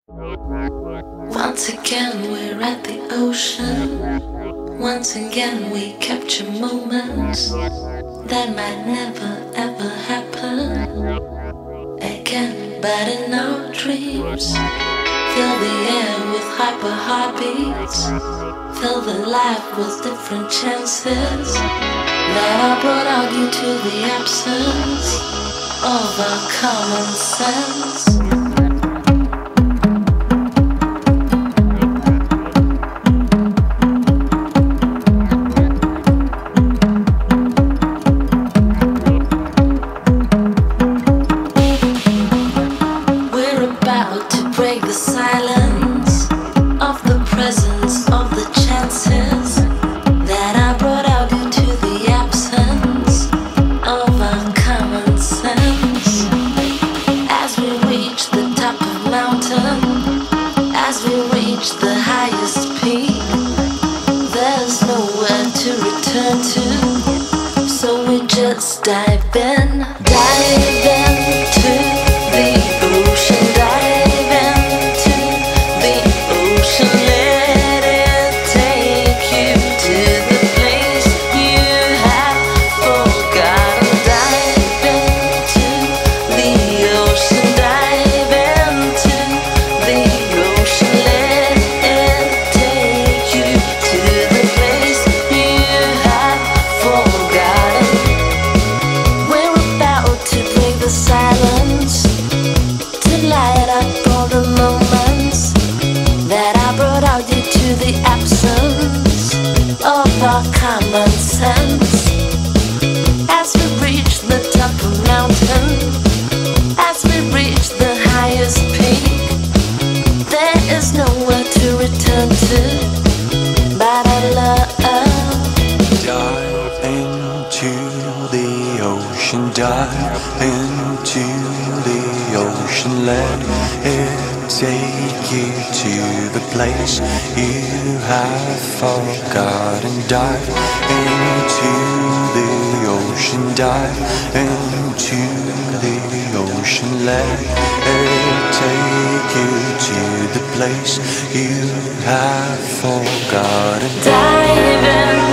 Once again we're at the ocean. Once again we capture moments that might never ever happen again. But in our dreams, fill the air with hyper heartbeats, fill the life with different chances that I brought out you to the absence of our common sense. Break the silence of the presence of the chances that I brought out into the absence of our common sense. As we reach the top of mountain, as we reach the highest peak, there's nowhere to return to, so we just dive in to the ocean, common sense. As we reach the top of mountain, as we reach the highest peak, there is nowhere to return to but our love. Dive into the ocean, dive into the ocean, let it take you to the place you have forgotten. Dive into the ocean, dive into the ocean, let it take you to the place you have forgotten. Dive in.